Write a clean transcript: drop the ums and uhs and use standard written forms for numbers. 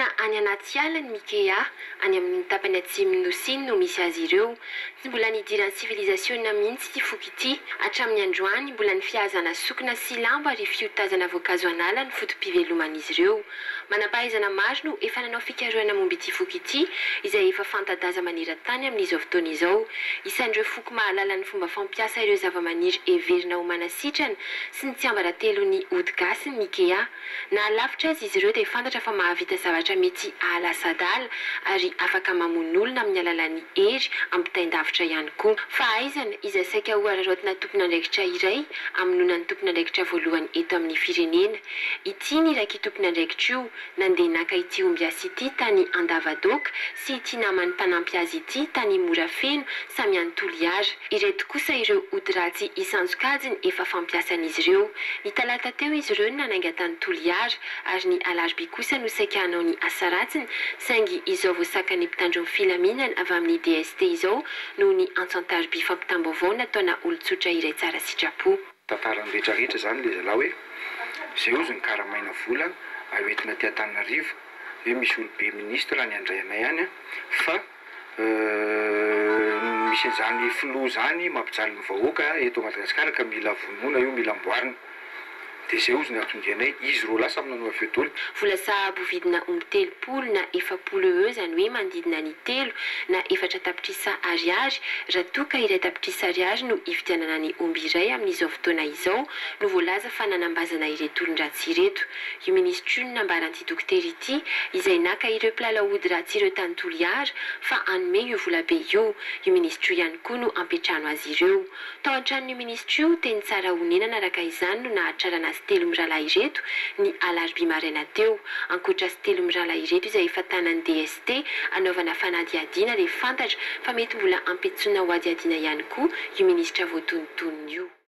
Tena any anaty ala ny Mikea, any amin'ny tapany atsimon'ny Nosy no misy azy ireo. Tsy mbola nidiran'ny civilisation mihitsy ity foky ity. Hatramin'ny androany mbola ny fiazana sokina sy lambo ary fiotazana voankazo anala ny fotom-piveloman'izy ireo. Manam-pahaizana maro no efa nanao fikarohana momba ity foky ity, izay efa fanta-daza maneran-tany amin'izao fotoana izao. Isan'ireo foky mahalala ny fomba fampiasa ireo zava-maniry heverina ho manasitrana sy ny tsiambaratelon'ny ody gasy ny Mikea. Na lavitra azy izy ireo dia fantatra fa mahavita zavatra mety ahalas-adala ary afaka mamono olona amin'ny alalan'ny hery ampitain-davitra ihany koa. Fahaizana izay saika ho araraotina tompon'andraikitra iray amonoana ny tompon'andraikitra voalohany eto amin'ny firenena. Ity ny raiky tompon'andraikitra io nandeha naka ity omby asy ity tany Andavadoka sy ity namany mpanampy azy ity tany Morafeno samy Antoliara. Ireto kosa ireo ody ratsy isanjokajiny efa fampiasan'izy ireo. Ny talata teo izy ireo nanainga tany Toliara ary ny alarobia kosa no saika hanao ny asa ratsiny saingy izao voasakany mpitandro ny filaminana avy amin'ny DST izao no ny antsan-tarobia fampitam-baovao nataona olon-tsotra iray tsara sitrapo. Tantarany rehetrarehetra zany le zalahy hoe zay ozy ny karamaina vola aoentina ty Antananarivo hoe misy olobe ministra ny andray anay any fa misy zany filoha zany mampijaly ny vahoaka eto Madagasikara ka mila vonoina io mila amboarina. De zay ozy ny atondianay izy roa lasa amin'nao fetoly. Vola sahabo vidina omby telopolo na efapolo eo zany hoe manodidina ny telo na efatra tapitrisa ariary raha toa iray tapitrisa ariary no ividianana ny omby iray amin'izao fotoana izao no voalaza fa nanambazana ireto olon-dratsy ireto. Io ministra ny nambaran'ity dokotera ity izay naka ireo mpilalao ody ratsy ireo tany Toliara fa anome io vola be io. Io ministra ihany koa no ampetrano azy ireo. Tao an-tranon'io ministra io teny tsara honenana araka izany no nahatrarana telo miralahy ireto ny alarobia maraina teo. Ankoatra sy telo miralahy ireto izay efa tanan'ny DST anaovana fanadihadiana rehefa fantatra fa mety mbola ampetsona ho adiadiana ihany koa io ministra voatonontonony io.